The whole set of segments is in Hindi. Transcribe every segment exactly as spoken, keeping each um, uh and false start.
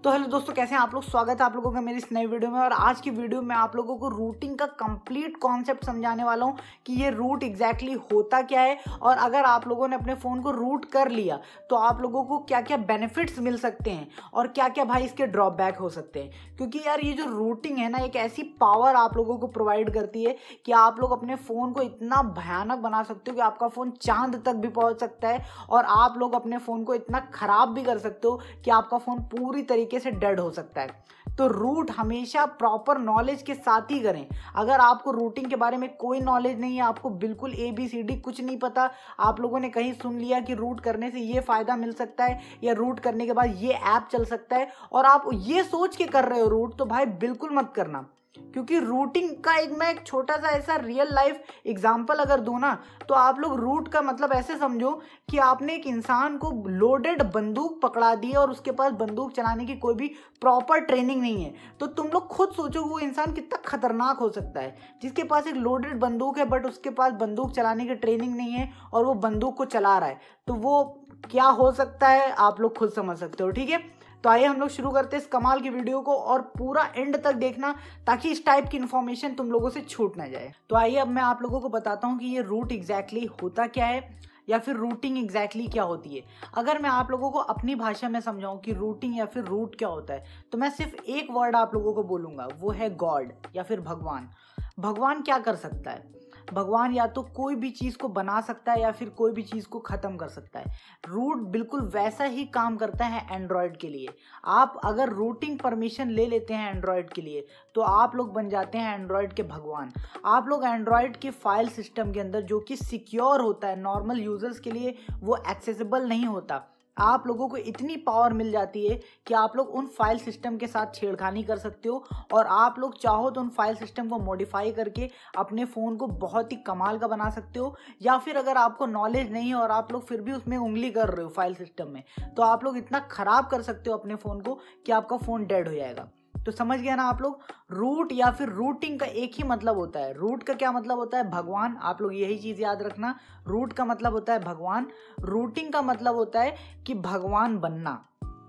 तो हेलो दोस्तों, कैसे हैं आप लोग। स्वागत है आप लोगों का मेरी इस नई वीडियो में। और आज की वीडियो में आप लोगों को रूटिंग का कंप्लीट कॉन्सेप्ट समझाने वाला हूं कि ये रूट एग्जैक्टली होता क्या है और अगर आप लोगों ने अपने फ़ोन को रूट कर लिया तो आप लोगों को क्या क्या बेनिफिट्स मिल सकते हैं और क्या क्या भाई इसके ड्रॉबैक हो सकते हैं। क्योंकि यार ये जो रूटिंग है ना, एक ऐसी पावर आप लोगों को प्रोवाइड करती है कि आप लोग अपने फ़ोन को इतना भयानक बना सकते हो कि आपका फ़ोन चांद तक भी पहुँच सकता है और आप लोग अपने फ़ोन को इतना ख़राब भी कर सकते हो कि आपका फ़ोन पूरी तरीके से डेड हो सकता है। तो रूट हमेशा प्रॉपर नॉलेज के साथ ही करें। अगर आपको रूटिंग के बारे में कोई नॉलेज नहीं है, आपको बिल्कुल ए बी सी डी कुछ नहीं पता, आप लोगों ने कहीं सुन लिया कि रूट करने से ये फ़ायदा मिल सकता है या रूट करने के बाद ये ऐप चल सकता है और आप ये सोच के कर रहे हो रूट, तो भाई बिल्कुल मत करना। क्योंकि रूटिंग का एक मैं एक छोटा सा ऐसा रियल लाइफ एग्जांपल अगर दूं ना, तो आप लोग रूट का मतलब ऐसे समझो कि आपने एक इंसान को लोडेड बंदूक पकड़ा दी और उसके पास बंदूक चलाने की कोई भी प्रॉपर ट्रेनिंग नहीं है। तो तुम लोग खुद सोचो वो इंसान कितना खतरनाक हो सकता है, जिसके पास एक लोडेड बंदूक है बट उसके पास बंदूक चलाने की ट्रेनिंग नहीं है और वो बंदूक को चला रहा है। तो वो क्या हो सकता है आप लोग खुद समझ सकते हो, ठीक है। तो आइए हम लोग शुरू करते हैं इस कमाल की वीडियो को और पूरा एंड तक देखना ताकि इस टाइप की इन्फॉर्मेशन तुम लोगों से छूट ना जाए। तो आइए अब मैं आप लोगों को बताता हूँ कि ये रूट एग्जैक्टली होता क्या है या फिर रूटिंग एग्जैक्टली क्या होती है। अगर मैं आप लोगों को अपनी भाषा में समझाऊं कि रूटिंग या फिर रूट क्या होता है तो मैं सिर्फ एक वर्ड आप लोगों को बोलूंगा, वो है गॉड या फिर भगवान। भगवान क्या कर सकता है? भगवान या तो कोई भी चीज़ को बना सकता है या फिर कोई भी चीज़ को ख़त्म कर सकता है। रूट बिल्कुल वैसा ही काम करता है एंड्रॉयड के लिए। आप अगर रूटिंग परमिशन ले लेते हैं एंड्रॉयड के लिए तो आप लोग बन जाते हैं एंड्रॉयड के भगवान। आप लोग एंड्रॉयड के फाइल सिस्टम के अंदर, जो कि सिक्योर होता है, नॉर्मल यूजर्स के लिए वो एक्सेसिबल नहीं होता, आप लोगों को इतनी पावर मिल जाती है कि आप लोग उन फाइल सिस्टम के साथ छेड़खानी कर सकते हो और आप लोग चाहो तो उन फाइल सिस्टम को मॉडिफाई करके अपने फ़ोन को बहुत ही कमाल का बना सकते हो। या फिर अगर आपको नॉलेज नहीं है और आप लोग फिर भी उसमें उंगली कर रहे हो फाइल सिस्टम में, तो आप लोग इतना ख़राब कर सकते हो अपने फ़ोन को कि आपका फ़ोन डेड हो जाएगा। तो समझ गया ना आप लोग। रूट या फिर रूटिंग का एक ही मतलब होता है। रूट का क्या मतलब होता है? भगवान। आप लोग यही चीज़ याद रखना। रूट का मतलब होता है भगवान, रूटिंग का मतलब होता है कि भगवान बनना।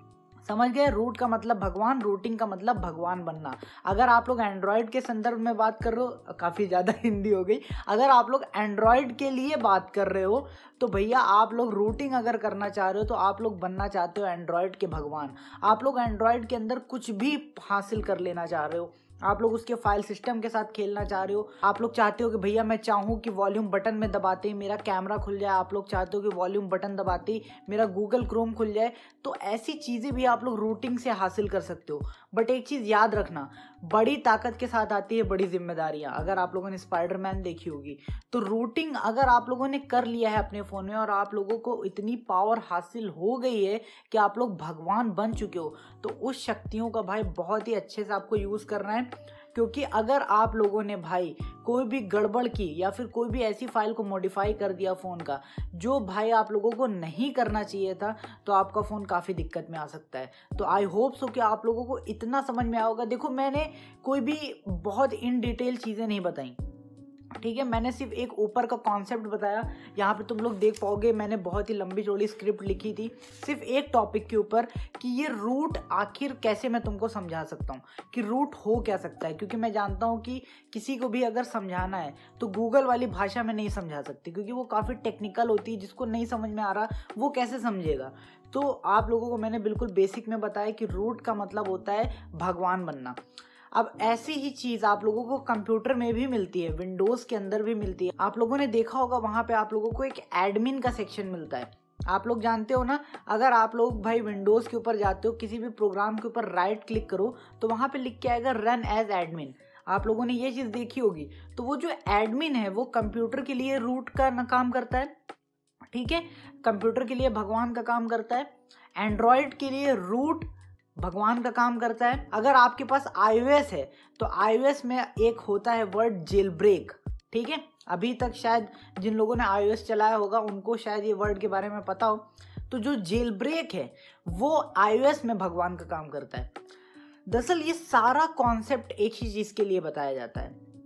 समझ गए? रूट का मतलब भगवान, रूटिंग का मतलब भगवान बनना। अगर आप लोग एंड्रॉयड के संदर्भ में बात कर रहे हो, काफ़ी ज़्यादा हिंदी हो गई, अगर आप लोग एंड्रॉयड के लिए बात कर रहे हो तो भैया आप लोग रूटिंग अगर करना चाह रहे हो तो आप लोग बनना चाहते हो एंड्रॉयड के भगवान। आप लोग एंड्रॉयड के अंदर कुछ भी हासिल कर लेना चाह रहे हो, आप लोग उसके फाइल सिस्टम के साथ खेलना चाह रहे हो, आप लोग चाहते हो कि भैया मैं चाहूँ कि वॉल्यूम बटन में दबाते ही मेरा कैमरा खुल जाए, आप लोग चाहते हो कि वॉल्यूम बटन दबाते ही मेरा गूगल क्रोम खुल जाए, तो ऐसी चीज़ें भी आप लोग रूटिंग से हासिल कर सकते हो। बट एक चीज़ याद रखना, बड़ी ताकत के साथ आती है बड़ी जिम्मेदारियाँ। अगर आप लोगों ने स्पाइडरमैन देखी होगी तो रूटिंग अगर आप लोगों ने कर लिया है अपने फ़ोन में और आप लोगों को इतनी पावर हासिल हो गई है कि आप लोग भगवान बन चुके हो, तो उस शक्तियों का भाई बहुत ही अच्छे से आपको यूज़ करना है। क्योंकि अगर आप लोगों ने भाई कोई भी गड़बड़ की या फिर कोई भी ऐसी फाइल को मॉडिफाई कर दिया फ़ोन का जो भाई आप लोगों को नहीं करना चाहिए था, तो आपका फ़ोन काफ़ी दिक्कत में आ सकता है। तो आई होप सो कि आप लोगों को इतना समझ में आया होगा। देखो, मैंने कोई भी बहुत इन डिटेल चीज़ें नहीं बताई, ठीक है। मैंने सिर्फ एक ऊपर का कॉन्सेप्ट बताया। यहाँ पे तुम लोग देख पाओगे मैंने बहुत ही लंबी चौड़ी स्क्रिप्ट लिखी थी सिर्फ एक टॉपिक के ऊपर कि ये रूट आखिर कैसे मैं तुमको समझा सकता हूँ कि रूट हो क्या सकता है। क्योंकि मैं जानता हूँ कि किसी को भी अगर समझाना है तो गूगल वाली भाषा में नहीं समझा सकती, क्योंकि वो काफ़ी टेक्निकल होती है, जिसको नहीं समझ में आ रहा वो कैसे समझेगा। तो आप लोगों को मैंने बिल्कुल बेसिक में बताया कि रूट का मतलब होता है भगवान बनना। अब ऐसी ही चीज़ आप लोगों को कंप्यूटर में भी मिलती है, विंडोज़ के अंदर भी मिलती है। आप लोगों ने देखा होगा वहाँ पे आप लोगों को एक एडमिन का सेक्शन मिलता है। आप लोग जानते हो ना, अगर आप लोग भाई विंडोज़ के ऊपर जाते हो, किसी भी प्रोग्राम के ऊपर राइट क्लिक करो तो वहाँ पे लिख के आएगा रन एज एडमिन। आप लोगों ने ये चीज़ देखी होगी। तो वो जो एडमिन है वो कंप्यूटर के लिए रूट का काम करता है, ठीक है। कंप्यूटर के लिए भगवान का काम करता है, एंड्रॉयड के लिए रूट भगवान का काम करता है। अगर आपके पास आईओएस है तो आईओएस में एक होता है वर्ड जेल ब्रेक, ठीक है। अभी तक शायद जिन लोगों ने आईओएस चलाया होगा उनको शायद ये वर्ड के बारे में पता हो। तो जो जेल ब्रेक है वो आईओएस में भगवान का काम करता है। दरअसल ये सारा कॉन्सेप्ट एक ही चीज़ के लिए बताया जाता है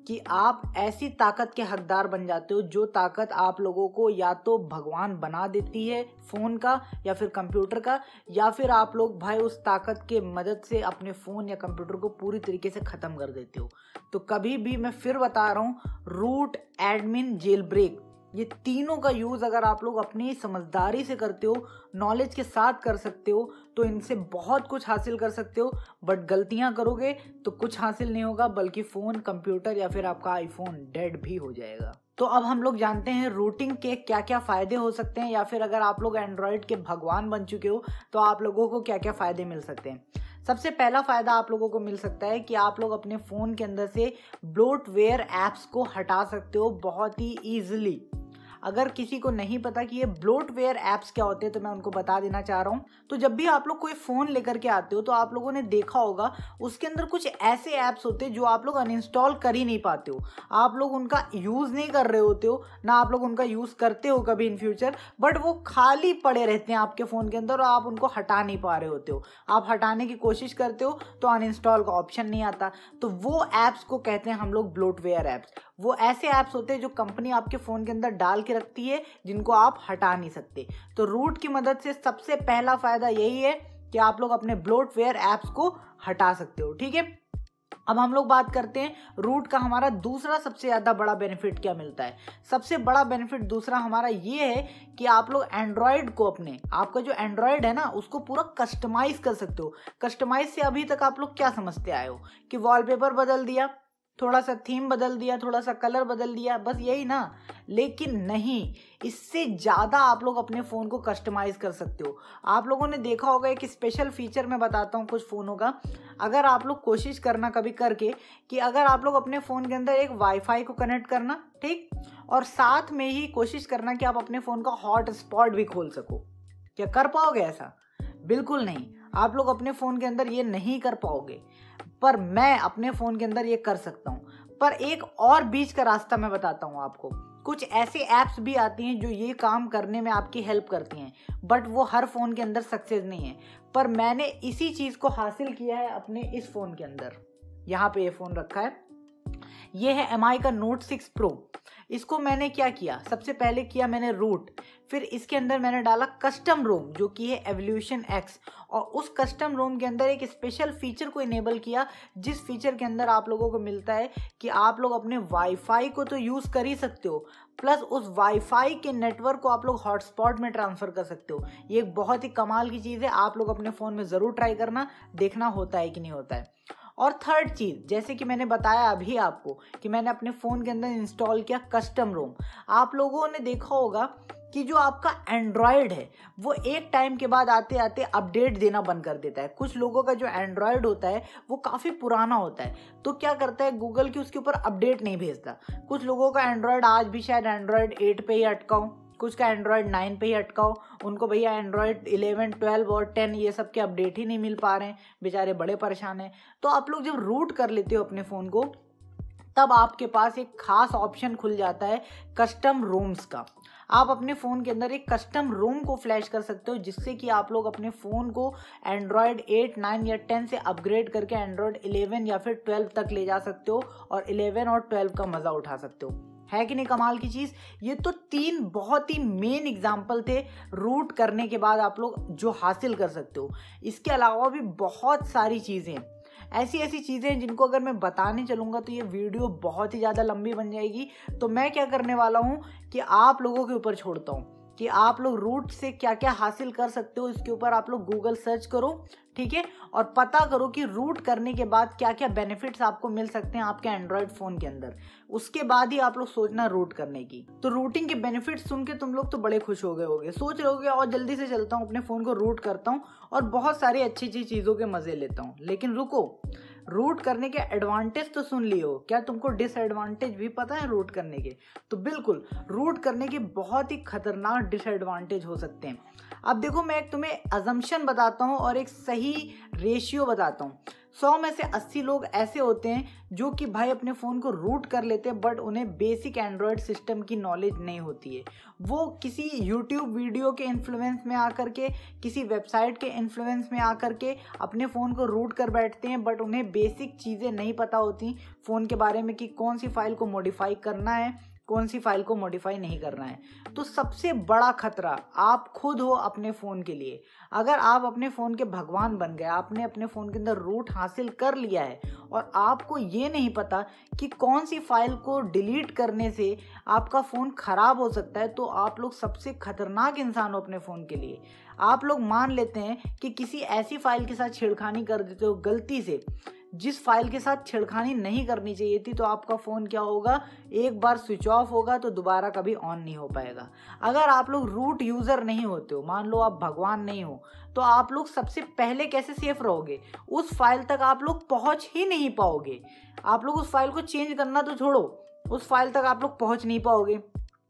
कि आप ऐसी ताकत के हकदार बन जाते हो जो ताकत आप लोगों को या तो भगवान बना देती है फ़ोन का या फिर कंप्यूटर का, या फिर आप लोग भाई उस ताकत के मदद से अपने फ़ोन या कंप्यूटर को पूरी तरीके से ख़त्म कर देते हो। तो कभी भी मैं फिर बता रहा हूँ, रूट, एडमिन, जेल ब्रेक, ये तीनों का यूज़ अगर आप लोग अपनी समझदारी से करते हो, नॉलेज के साथ कर सकते हो, तो इनसे बहुत कुछ हासिल कर सकते हो। बट गलतियां करोगे तो कुछ हासिल नहीं होगा, बल्कि फ़ोन, कंप्यूटर या फिर आपका आईफोन डेड भी हो जाएगा। तो अब हम लोग जानते हैं रूटिंग के क्या क्या फ़ायदे हो सकते हैं, या फिर अगर आप लोग एंड्रॉयड के भगवान बन चुके हो तो आप लोगों को क्या क्या फ़ायदे मिल सकते हैं। सबसे पहला फ़ायदा आप लोगों को मिल सकता है कि आप लोग अपने फ़ोन के अंदर से ब्लोटवेयर ऐप्स को हटा सकते हो बहुत ही ईजिली। अगर किसी को नहीं पता कि ये ब्लोटवेयर ऐप्स क्या होते हैं तो मैं उनको बता देना चाह रहा हूँ। तो जब भी आप लोग कोई फ़ोन लेकर के आते हो तो आप लोगों ने देखा होगा उसके अंदर कुछ ऐसे ऐप्स होते हैं जो आप लोग अनइंस्टॉल कर ही नहीं पाते हो। आप लोग उनका यूज़ नहीं कर रहे होते हो, ना आप लोग उनका यूज़ करते हो कभी इन फ्यूचर, बट वो खाली पड़े रहते हैं आपके फ़ोन के अंदर और आप उनको हटा नहीं पा रहे होते हो। आप हटाने की कोशिश करते हो तो अनइंस्टॉल का ऑप्शन नहीं आता। तो वो ऐप्स को कहते हैं हम लोग ब्लोटवेयर ऐप्स। वो ऐसे ऐप्स होते हैं जो कंपनी आपके फ़ोन के अंदर डाल के रखती है, जिनको आप हटा नहीं सकते। तो रूट की मदद से सबसे पहला फ़ायदा यही है कि आप लोग अपने ब्लोटवेयर ऐप्स को हटा सकते हो। ठीक है, अब हम लोग बात करते हैं रूट का हमारा दूसरा सबसे ज़्यादा बड़ा बेनिफिट क्या मिलता है। सबसे बड़ा बेनिफिट दूसरा हमारा ये है कि आप लोग एंड्रॉयड को, अपने आपका जो एंड्रॉयड है ना, उसको पूरा कस्टमाइज़ कर सकते हो। कस्टमाइज से अभी तक आप लोग क्या समझते आए हो कि वॉलपेपर बदल दिया, थोड़ा सा थीम बदल दिया, थोड़ा सा कलर बदल दिया, बस यही ना। लेकिन नहीं, इससे ज़्यादा आप लोग अपने फ़ोन को कस्टमाइज़ कर सकते हो। आप लोगों ने देखा होगा एक स्पेशल फीचर मैं बताता हूँ कुछ फ़ोनों का। अगर आप लोग कोशिश करना कभी करके कि अगर आप लोग अपने फ़ोन के अंदर एक वाईफाई को कनेक्ट करना, ठीक, और साथ में ही कोशिश करना कि आप अपने फ़ोन का हॉट स्पॉट भी खोल सको। क्या कर पाओगे ऐसा? बिल्कुल नहीं, आप लोग अपने फ़ोन के अंदर ये नहीं कर पाओगे। पर मैं अपने फ़ोन के अंदर ये कर सकता हूँ। पर एक और बीच का रास्ता मैं बताता हूँ आपको। कुछ ऐसे ऐप्स भी आती हैं जो ये काम करने में आपकी हेल्प करती हैं, बट वो हर फ़ोन के अंदर सक्सेस नहीं है। पर मैंने इसी चीज़ को हासिल किया है अपने इस फ़ोन के अंदर। यहाँ पे ये फ़ोन रखा है, ये है एम आई का नोट सिक्स प्रो। इसको मैंने क्या किया, सबसे पहले किया मैंने रूट, फिर इसके अंदर मैंने डाला कस्टम रोम जो कि है एवोल्यूशन एक्स, और उस कस्टम रोम के अंदर एक स्पेशल फीचर को इनेबल किया, जिस फीचर के अंदर आप लोगों को मिलता है कि आप लोग अपने वाईफाई को तो यूज़ कर ही सकते हो, प्लस उस वाईफाई के नेटवर्क को आप लोग हॉटस्पॉट में ट्रांसफ़र कर सकते हो। ये एक बहुत ही कमाल की चीज़ है, आप लोग अपने फ़ोन में ज़रूर ट्राई करना, देखना होता है कि नहीं होता है। और थर्ड चीज़, जैसे कि मैंने बताया अभी आपको कि मैंने अपने फ़ोन के अंदर इंस्टॉल किया कस्टम रोम। आप लोगों ने देखा होगा कि जो आपका एंड्रॉयड है वो एक टाइम के बाद आते आते अपडेट देना बंद कर देता है। कुछ लोगों का जो एंड्रॉयड होता है वो काफ़ी पुराना होता है, तो क्या करता है गूगल की उसके ऊपर अपडेट नहीं भेजता। कुछ लोगों का एंड्रॉयड आज भी शायद एंड्रॉयड एट पे ही अटका हो, कुछ का एंड्रॉयड नाइन पे ही अटकाओ, उनको भैया एंड्रॉयड इलेवन, ट्वेल्व और टेन ये सब के अपडेट ही नहीं मिल पा रहे हैं, बेचारे बड़े परेशान हैं। तो आप लोग जब रूट कर लेते हो अपने फ़ोन को, तब आपके पास एक खास ऑप्शन खुल जाता है कस्टम रोम्स का। आप अपने फ़ोन के अंदर एक कस्टम रोम को फ्लैश कर सकते हो, जिससे कि आप लोग अपने फ़ोन को एंड्रॉयड एट, नाइन या टेन से अपग्रेड करके एंड्रॉयड इलेवन या फिर ट्वेल्व तक ले जा सकते हो और इलेवन और ट्वेल्व का मज़ा उठा सकते हो। है कि नहीं कमाल की चीज़? ये तो तीन बहुत ही मेन एग्जाम्पल थे रूट करने के बाद आप लोग जो हासिल कर सकते हो। इसके अलावा भी बहुत सारी चीज़ें, ऐसी ऐसी चीज़ें हैं जिनको अगर मैं बताने चलूँगा तो ये वीडियो बहुत ही ज़्यादा लंबी बन जाएगी। तो मैं क्या करने वाला हूँ कि आप लोगों के ऊपर छोड़ता हूँ कि आप लोग रूट से क्या क्या हासिल कर सकते हो। इसके ऊपर आप लोग गूगल सर्च करो, ठीक है, और पता करो कि रूट करने के बाद क्या क्या बेनिफिट्स आपको मिल सकते हैं आपके एंड्रॉयड फ़ोन के अंदर। उसके बाद ही आप लोग सोचना रूट करने की। तो रूटिंग के बेनिफिट्स सुन के तुम लोग तो बड़े खुश हो गए होगे, सोच रहे होगे और जल्दी से चलता हूँ अपने फ़ोन को रूट करता हूँ और बहुत सारी अच्छी अच्छी चीज़ों के मज़े लेता हूँ। लेकिन रुको, रूट करने के एडवांटेज तो सुन लियो, क्या तुमको डिसएडवांटेज भी पता है रूट करने के? तो बिल्कुल, रूट करने के बहुत ही खतरनाक डिसएडवांटेज हो सकते हैं। अब देखो, मैं एक तुम्हें अजम्पशन बताता हूँ और एक सही रेशियो बताता हूँ। सौ में से अस्सी लोग ऐसे होते हैं जो कि भाई अपने फ़ोन को रूट कर लेते हैं, बट उन्हें बेसिक एंड्रॉयड सिस्टम की नॉलेज नहीं होती है। वो किसी यूट्यूब वीडियो के इन्फ्लुएंस में आकर के, किसी वेबसाइट के इन्फ्लुएंस में आकर के अपने फ़ोन को रूट कर बैठते हैं, बट उन्हें बेसिक चीज़ें नहीं पता होती फ़ोन के बारे में कि कौन सी फाइल को मॉडिफाई करना है, कौन सी फाइल को मॉडिफाई नहीं करना है। तो सबसे बड़ा खतरा आप खुद हो अपने फ़ोन के लिए। अगर आप अपने फ़ोन के भगवान बन गए, आपने अपने फ़ोन के अंदर रूट हासिल कर लिया है और आपको ये नहीं पता कि कौन सी फाइल को डिलीट करने से आपका फ़ोन ख़राब हो सकता है, तो आप लोग सबसे खतरनाक इंसान हो अपने फ़ोन के लिए। आप लोग मान लेते हैं कि किसी ऐसी फाइल के साथ छेड़खानी कर देते हो गलती से, जिस फाइल के साथ छेड़खानी नहीं करनी चाहिए थी, तो आपका फ़ोन क्या होगा, एक बार स्विच ऑफ होगा तो दोबारा कभी ऑन नहीं हो पाएगा। अगर आप लोग रूट यूज़र नहीं होते हो, मान लो आप भगवान नहीं हो, तो आप लोग सबसे पहले कैसे सेफ रहोगे? उस फाइल तक आप लोग पहुंच ही नहीं पाओगे। आप लोग उस फाइल को चेंज करना तो छोड़ो, उस फाइल तक आप लोग पहुंच नहीं पाओगे।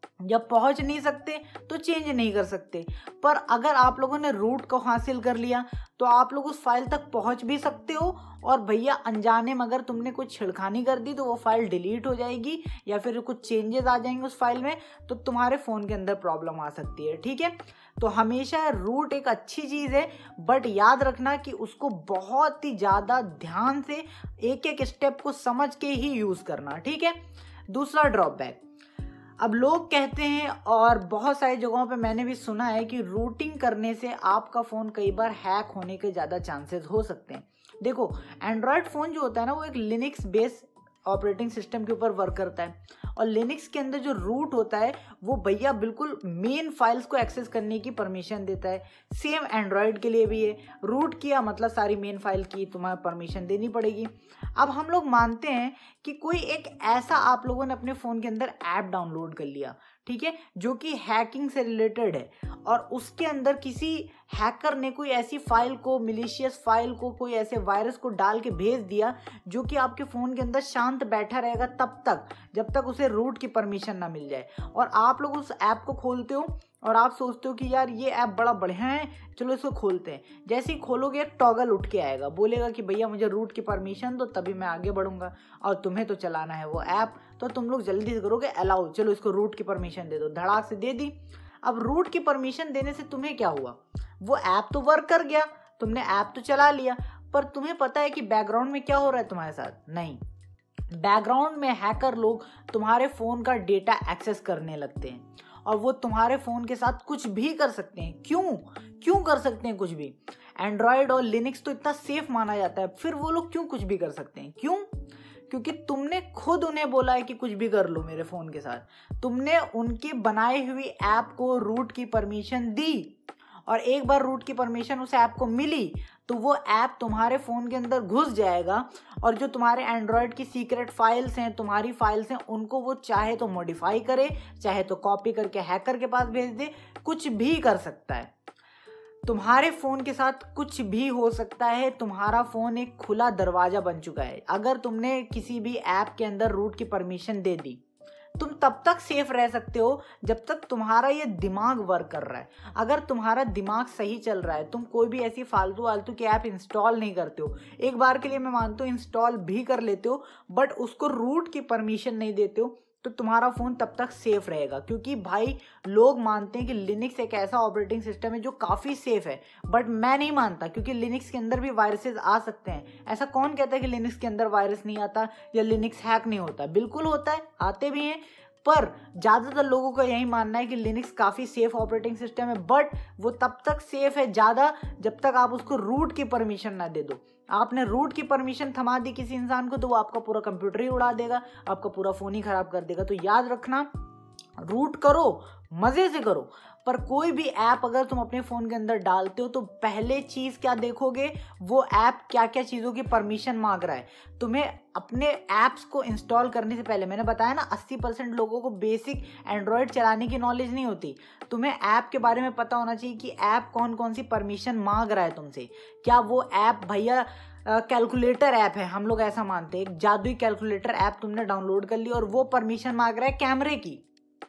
जब पहुंच नहीं सकते तो चेंज नहीं कर सकते। पर अगर आप लोगों ने रूट को हासिल कर लिया तो आप लोग उस फाइल तक पहुंच भी सकते हो, और भैया अनजाने में अगर तुमने कुछ छेड़खानी कर दी तो वो फाइल डिलीट हो जाएगी या फिर कुछ चेंजेस आ जाएंगे उस फाइल में, तो तुम्हारे फ़ोन के अंदर प्रॉब्लम आ सकती है। ठीक है, तो हमेशा रूट एक अच्छी चीज़ है, बट याद रखना कि उसको बहुत ही ज़्यादा ध्यान से एक एक स्टेप को समझ के ही यूज़ करना। ठीक है। दूसरा ड्रॉबैक, अब लोग कहते हैं और बहुत सारी जगहों पे मैंने भी सुना है कि रूटिंग करने से आपका फ़ोन कई बार हैक होने के ज़्यादा चांसेस हो सकते हैं। देखो, एंड्रॉयड फ़ोन जो होता है ना, वो एक लिनक्स बेस्ड ऑपरेटिंग सिस्टम के ऊपर वर्क करता है, और लिनक्स के अंदर जो रूट होता है वो भैया बिल्कुल मेन फाइल्स को एक्सेस करने की परमिशन देता है। सेम एंड्रॉयड के लिए भी है, रूट किया मतलब सारी मेन फाइल की तुम्हें परमिशन देनी पड़ेगी। अब हम लोग मानते हैं कि कोई एक ऐसा आप लोगों ने अपने फ़ोन के अंदर ऐप डाउनलोड कर लिया, ठीक है, जो कि हैकिंग से रिलेटेड है, और उसके अंदर किसी हैकर ने कोई ऐसी फाइल को, मिलिशियस फाइल को, कोई ऐसे वायरस को डाल के भेज दिया जो कि आपके फ़ोन के अंदर शांत बैठा रहेगा तब तक जब तक उसे रूट की परमिशन ना मिल जाए। और आप लोग उस ऐप को खोलते हो और आप सोचते हो कि यार ये ऐप बड़ा बढ़िया है, चलो इसको खोलते हैं। जैसे ही खोलोगे एक टॉगल उठ के आएगा, बोलेगा कि भैया मुझे रूट की परमिशन दो तभी मैं आगे बढ़ूंगा, और तुम्हें तो चलाना है वो ऐप, तो तुम लोग जल्दी से करोगे अलाउ, चलो इसको रूट की परमिशन दे दो, धड़ाक से दे दी। अब रूट की परमिशन देने से तुम्हें क्या हुआ, वो ऐप तो वर्क कर गया, तुमने ऐप तो चला लिया, पर तुम्हें पता है कि बैकग्राउंड में क्या हो रहा है तुम्हारे साथ? नहीं, बैकग्राउंड में हैकर लोग तुम्हारे फ़ोन का डेटा एक्सेस करने लगते हैं, और वो तुम्हारे फ़ोन के साथ कुछ भी कर सकते हैं। क्यों क्यों कर सकते हैं कुछ भी? एंड्रॉयड और लिनक्स तो इतना सेफ माना जाता है, फिर वो लोग क्यों कुछ भी कर सकते हैं? क्यों? क्योंकि तुमने खुद उन्हें बोला है कि कुछ भी कर लो मेरे फ़ोन के साथ। तुमने उनके बनाई हुई ऐप को रूट की परमिशन दी, और एक बार रूट की परमिशन उस ऐप को मिली तो वो ऐप तुम्हारे फ़ोन के अंदर घुस जाएगा, और जो तुम्हारे एंड्रॉयड की सीक्रेट फाइल्स हैं, तुम्हारी फाइल्स हैं, उनको वो चाहे तो मॉडिफाई करे, चाहे तो कॉपी करके हैकर के पास भेज दे, कुछ भी कर सकता है। तुम्हारे फ़ोन के साथ कुछ भी हो सकता है। तुम्हारा फ़ोन एक खुला दरवाज़ा बन चुका है। अगर तुमने किसी भी ऐप के अंदर रूट की परमिशन दे दी, तुम तब तक सेफ रह सकते हो जब तक तुम्हारा ये दिमाग वर्क कर रहा है। अगर तुम्हारा दिमाग सही चल रहा है, तुम कोई भी ऐसी फालतू फालतू की ऐप इंस्टॉल नहीं करते हो, एक बार के लिए मैं मानता हूँ इंस्टॉल भी कर लेते हो, बट उसको रूट की परमिशन नहीं देते हो, तो तुम्हारा फ़ोन तब तक सेफ रहेगा। क्योंकि भाई लोग मानते हैं कि लिनक्स एक ऐसा ऑपरेटिंग सिस्टम है जो काफ़ी सेफ है, बट मैं नहीं मानता, क्योंकि लिनक्स के अंदर भी वायरसेस आ सकते हैं। ऐसा कौन कहता है कि लिनक्स के अंदर वायरस नहीं आता या लिनक्स हैक नहीं होता? बिल्कुल होता है, आते भी हैं, पर ज़्यादातर लोगों का यही मानना है कि लिनक्स काफ़ी सेफ ऑपरेटिंग सिस्टम है, बट वो तब तक सेफ है ज़्यादा जब तक आप उसको रूट की परमिशन ना दे दो। आपने रूट की परमिशन थमा दी किसी इंसान को तो वो आपका पूरा कंप्यूटर ही उड़ा देगा, आपका पूरा फ़ोन ही ख़राब कर देगा। तो याद रखना, रूट करो, मज़े से करो, पर कोई भी ऐप अगर तुम अपने फ़ोन के अंदर डालते हो तो पहले चीज़ क्या देखोगे, वो ऐप क्या क्या चीज़ों की परमिशन मांग रहा है। तुम्हें अपने ऐप्स को इंस्टॉल करने से पहले, मैंने बताया ना अस्सी परसेंट लोगों को बेसिक एंड्रॉयड चलाने की नॉलेज नहीं होती। तुम्हें ऐप के बारे में पता होना चाहिए कि ऐप कौन कौन सी परमिशन मांग रहा है तुमसे। क्या वो ऐप भैया कैलकुलेटर ऐप है, हम लोग ऐसा मानते हैं, एक जादुई कैलकुलेटर ऐप तुमने डाउनलोड कर ली और वो परमिशन मांग रहा है कैमरे की,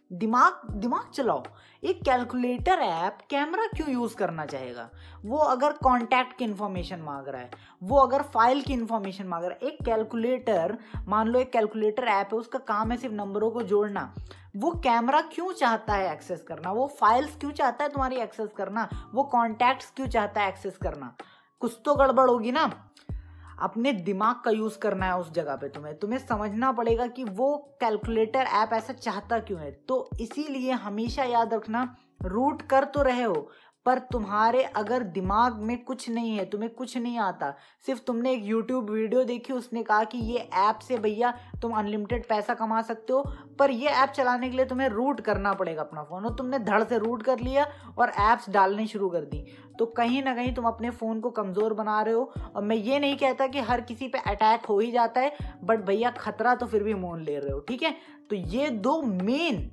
दिमाग दिमाग चलाओ। एक कैलकुलेटर ऐप कैमरा क्यों यूज करना चाहेगा? वो अगर कॉन्टैक्ट की इंफॉर्मेशन मांग रहा है, वो अगर फाइल की इंफॉर्मेशन मांग रहा है, एक कैलकुलेटर, मान लो एक कैलकुलेटर ऐप है, उसका काम है सिर्फ नंबरों को जोड़ना, वो कैमरा क्यों चाहता है एक्सेस करना? वो फाइल्स क्यों चाहता है तुम्हारी एक्सेस करना? वो कॉन्टैक्ट्स क्यों चाहता है एक्सेस करना? कुछ तो गड़बड़ होगी ना। अपने दिमाग का यूज करना है उस जगह पे। तुम्हें तुम्हें समझना पड़ेगा कि वो कैलकुलेटर ऐप ऐसा चाहता क्यों है। तो इसीलिए हमेशा याद रखना, रूट कर तो रहे हो पर तुम्हारे अगर दिमाग में कुछ नहीं है, तुम्हें कुछ नहीं आता, सिर्फ तुमने एक यूट्यूब वीडियो देखी, उसने कहा कि ये ऐप से भैया तुम अनलिमिटेड पैसा कमा सकते हो, पर ये ऐप चलाने के लिए तुम्हें रूट करना पड़ेगा अपना फ़ोन, और तुमने धड़ से रूट कर लिया और ऐप्स डालनी शुरू कर दी, तो कहीं ना कहीं तुम अपने फ़ोन को कमज़ोर बना रहे हो। और मैं ये नहीं कहता कि हर किसी पे अटैक हो ही जाता है, बट भैया खतरा तो फिर भी मोल ले रहे हो, ठीक है। तो ये दो मेन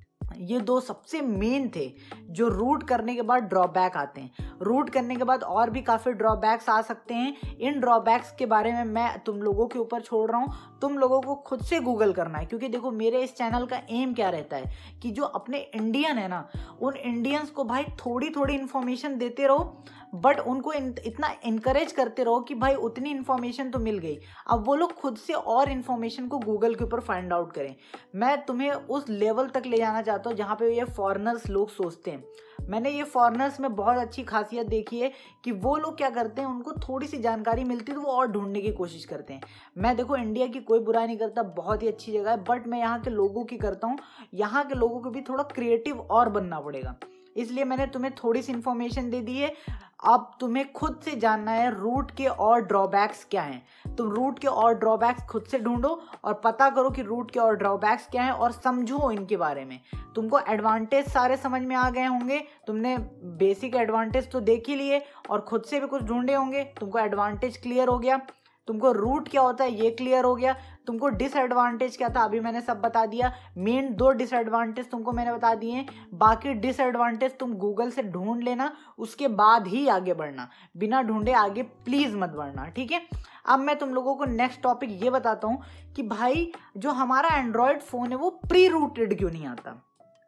ये दो सबसे मेन थे जो रूट करने के बाद ड्रॉबैक आते हैं। रूट करने के बाद और भी काफ़ी ड्रॉबैक्स आ सकते हैं। इन ड्रॉबैक्स के बारे में मैं तुम लोगों के ऊपर छोड़ रहा हूँ, तुम लोगों को खुद से गूगल करना है। क्योंकि देखो, मेरे इस चैनल का एम क्या रहता है कि जो अपने इंडियन है ना, उन इंडियंस को भाई थोड़ी थोड़ी इन्फॉर्मेशन देते रहो, बट उनको इतना इनकरेज करते रहो कि भाई उतनी इन्फॉर्मेशन तो मिल गई, अब वो लोग खुद से और इन्फॉर्मेशन को गूगल के ऊपर फाइंड आउट करें। मैं तुम्हें उस लेवल तक ले जाना चाहता हूँ जहाँ पे ये फॉरेनर्स लोग सोचते हैं। मैंने ये फॉरेनर्स में बहुत अच्छी खासियत देखी है कि वो लोग क्या करते हैं, उनको थोड़ी सी जानकारी मिलती है तो वो और ढूंढने की कोशिश करते हैं। मैं देखो, इंडिया की कोई बुराई नहीं करता, बहुत ही अच्छी जगह है, बट मैं यहाँ के लोगों की करता हूँ। यहाँ के लोगों को भी थोड़ा क्रिएटिव और बनना पड़ेगा, इसलिए मैंने तुम्हें थोड़ी सी इन्फॉर्मेशन दे दी है। अब तुम्हें खुद से जानना है रूट के और ड्रॉबैक्स क्या हैं। तुम रूट के और ड्रॉबैक्स खुद से ढूंढो और पता करो कि रूट के और ड्रॉबैक्स क्या हैं और समझो इनके बारे में। तुमको एडवांटेज सारे समझ में आ गए होंगे, तुमने बेसिक एडवांटेज तो देख ही लिए और खुद से भी कुछ ढूंढे होंगे, तुमको एडवांटेज क्लियर हो गया, तुमको रूट क्या होता है ये क्लियर हो गया, तुमको डिसएडवांटेज क्या था अभी मैंने सब बता दिया। मेन दो डिसएडवांटेज तुमको मैंने बता दिए, बाकी डिसएडवांटेज तुम गूगल से ढूंढ लेना, उसके बाद ही आगे बढ़ना, बिना ढूंढे आगे प्लीज मत बढ़ना, ठीक है। अब मैं तुम लोगों को नेक्स्ट टॉपिक ये बताता हूँ कि भाई जो हमारा एंड्रॉयड फोन है वो प्री रूटेड क्यों नहीं आता।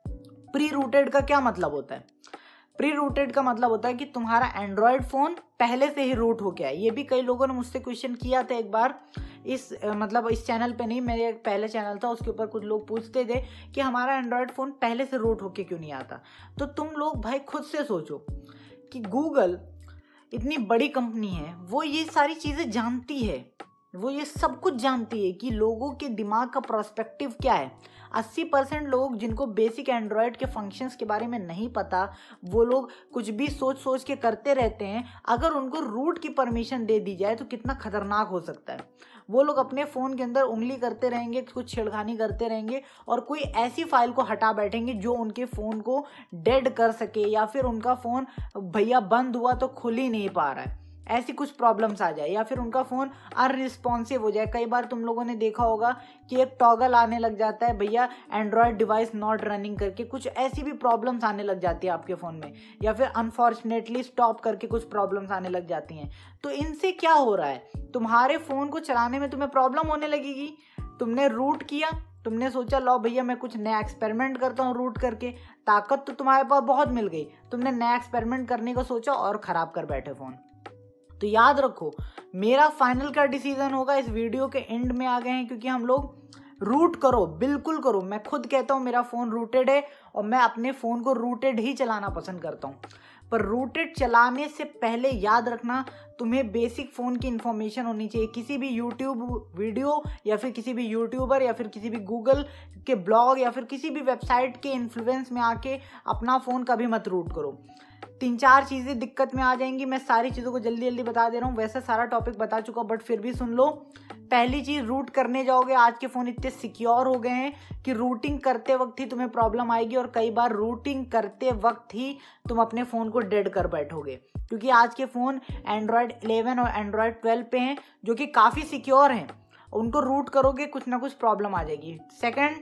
प्री रूटेड का क्या मतलब होता है? प्री रूटेड का मतलब होता है कि तुम्हारा एंड्रॉयड फ़ोन पहले से ही रूट हो गया है। ये भी कई लोगों ने मुझसे क्वेश्चन किया था एक बार, इस मतलब इस चैनल पे नहीं, मेरे एक पहले चैनल था उसके ऊपर कुछ लोग पूछते थे कि हमारा एंड्रॉयड फ़ोन पहले से रूट होके क्यों नहीं आता। तो तुम लोग भाई खुद से सोचो कि गूगल इतनी बड़ी कंपनी है, वो ये सारी चीज़ें जानती है, वो ये सब कुछ जानती है कि लोगों के दिमाग का पर्सपेक्टिव क्या है। अस्सी परसेंट लोग जिनको बेसिक एंड्रॉयड के फंक्शंस के बारे में नहीं पता, वो लोग कुछ भी सोच सोच के करते रहते हैं। अगर उनको रूट की परमिशन दे दी जाए तो कितना खतरनाक हो सकता है। वो लोग अपने फ़ोन के अंदर उंगली करते रहेंगे, कुछ छेड़खानी करते रहेंगे और कोई ऐसी फाइल को हटा बैठेंगे जो उनके फ़ोन को डेड कर सके, या फिर उनका फ़ोन भैया बंद हुआ तो खुल ही नहीं पा रहा है, ऐसी कुछ प्रॉब्लम्स आ जाए, या फिर उनका फ़ोन अनरिस्पॉन्सिव हो जाए। कई बार तुम लोगों ने देखा होगा कि एक टॉगल आने लग जाता है भैया एंड्रॉयड डिवाइस नॉट रनिंग करके, कुछ ऐसी भी प्रॉब्लम्स आने लग जाती है आपके फ़ोन में, या फिर अनफॉर्चुनेटली स्टॉप करके कुछ प्रॉब्लम्स आने लग जाती हैं। तो इनसे क्या हो रहा है, तुम्हारे फ़ोन को चलाने में तुम्हें प्रॉब्लम होने लगेगी। तुमने रूट किया, तुमने सोचा लो भैया मैं कुछ नया एक्सपेरिमेंट करता हूँ रूट करके, ताकत तो तुम्हारे पास बहुत मिल गई, तुमने नया एक्सपेरिमेंट करने का सोचा और ख़राब कर बैठे फ़ोन। तो याद रखो, मेरा फाइनल का डिसीजन होगा, इस वीडियो के एंड में आ गए हैं, क्योंकि हम लोग रूट करो, बिल्कुल करो। मैं खुद कहता हूँ मेरा फ़ोन रूटेड है और मैं अपने फ़ोन को रूटेड ही चलाना पसंद करता हूँ। पर रूटेड चलाने से पहले याद रखना, तुम्हें बेसिक फ़ोन की इन्फॉर्मेशन होनी चाहिए। किसी भी यूट्यूब वीडियो या फिर किसी भी यूट्यूबर या फिर किसी भी गूगल के ब्लॉग या फिर किसी भी वेबसाइट के इन्फ्लुएंस में आके अपना फ़ोन कभी मत रूट करो। तीन चार चीज़ें दिक्कत में आ जाएंगी, मैं सारी चीज़ों को जल्दी जल्दी बता दे रहा हूँ। वैसे सारा टॉपिक बता चुका बट फिर भी सुन लो। पहली चीज़, रूट करने जाओगे, आज के फ़ोन इतने सिक्योर हो गए हैं कि रूटिंग करते वक्त ही तुम्हें प्रॉब्लम आएगी, और कई बार रूटिंग करते वक्त ही तुम अपने फ़ोन को डेड कर बैठोगे, क्योंकि आज के फ़ोन एंड्रॉयड इलेवन और एंड्रॉयड ट्वेल्व पे हैं जो कि काफ़ी सिक्योर हैं। उनको रूट करोगे कुछ ना कुछ प्रॉब्लम आ जाएगी। सेकेंड,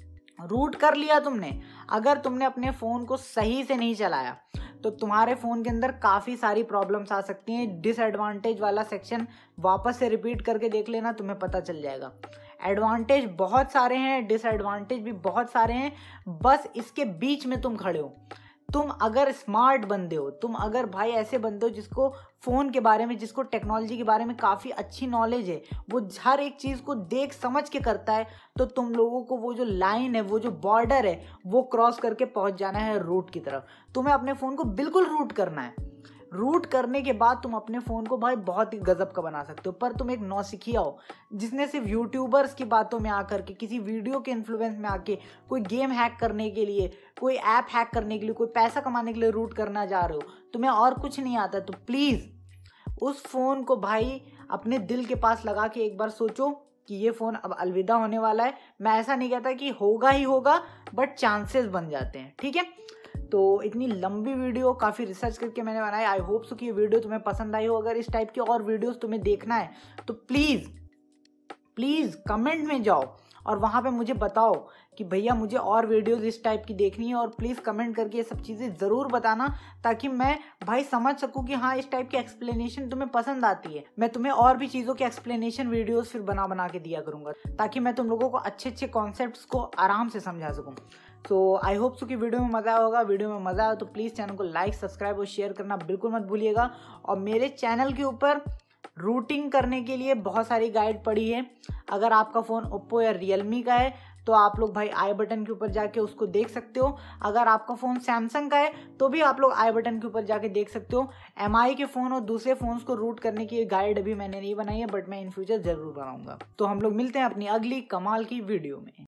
रूट कर लिया तुमने, अगर तुमने अपने फ़ोन को सही से नहीं चलाया तो तुम्हारे फ़ोन के अंदर काफ़ी सारी प्रॉब्लम्स आ सकती हैं। डिसएडवांटेज वाला सेक्शन वापस से रिपीट करके देख लेना, तुम्हें पता चल जाएगा। एडवांटेज बहुत सारे हैं, डिसएडवांटेज भी बहुत सारे हैं, बस इसके बीच में तुम खड़े हो। तुम अगर स्मार्ट बंदे हो, तुम अगर भाई ऐसे बंदे हो जिसको फ़ोन के बारे में, जिसको टेक्नोलॉजी के बारे में काफ़ी अच्छी नॉलेज है, वो हर एक चीज़ को देख समझ के करता है, तो तुम लोगों को वो जो लाइन है, वो जो बॉर्डर है, वो क्रॉस करके पहुंच जाना है रूट की तरफ। तुम्हें अपने फ़ोन को बिल्कुल रूट करना है। रूट करने के बाद तुम अपने फ़ोन को भाई बहुत ही गजब का बना सकते हो। पर तुम एक नौसिखिया हो जिसने सिर्फ यूट्यूबर्स की बातों में आकर के, किसी वीडियो के इन्फ्लुएंस में आके, कोई गेम हैक करने के लिए, कोई ऐप हैक करने के लिए, कोई पैसा कमाने के लिए रूट करना जा रहे हो, तुम्हें और कुछ नहीं आता, तो प्लीज़ उस फ़ोन को भाई अपने दिल के पास लगा के एक बार सोचो कि ये फ़ोन अब अलविदा होने वाला है। मैं ऐसा नहीं कहता कि होगा ही होगा, बट चांसेस बन जाते हैं, ठीक है। तो इतनी लंबी वीडियो काफ़ी रिसर्च करके मैंने बनाई। आई होप सो कि ये वीडियो तुम्हें पसंद आई हो। अगर इस टाइप की और वीडियोस तुम्हें देखना है तो प्लीज़ प्लीज़ कमेंट में जाओ और वहाँ पे मुझे बताओ कि भैया मुझे और वीडियोस इस टाइप की देखनी है, और प्लीज़ कमेंट करके ये सब चीज़ें ज़रूर बताना, ताकि मैं भाई समझ सकूँ कि हाँ इस टाइप की एक्सप्लेनेशन तुम्हें पसंद आती है। मैं तुम्हें और भी चीज़ों के एक्सप्लेनेशन वीडियोस फिर बना बना के दिया करूँगा, ताकि मैं तुम लोगों को अच्छे अच्छे कॉन्सेप्ट्स को आराम से समझा सकूँ। तो आई होप सो कि वीडियो में मज़ा आया होगा। वीडियो में मज़ा आया तो प्लीज़ चैनल को लाइक, सब्सक्राइब और शेयर करना बिल्कुल मत भूलिएगा। और मेरे चैनल के ऊपर रूटिंग करने के लिए बहुत सारी गाइड पड़ी है। अगर आपका फ़ोन ओप्पो या रियलमी का है तो आप लोग भाई आई बटन के ऊपर जाके उसको देख सकते हो। अगर आपका फ़ोन सैमसंग का है तो भी आप लोग आई बटन के ऊपर जाके देख सकते हो। एम आई के फ़ोन और दूसरे फ़ोन्स को रूट करने की गाइड अभी मैंने नहीं बनाई है, बट मैं इन फ्यूचर ज़रूर बनाऊंगा। तो हम लोग मिलते हैं अपनी अगली कमाल की वीडियो में।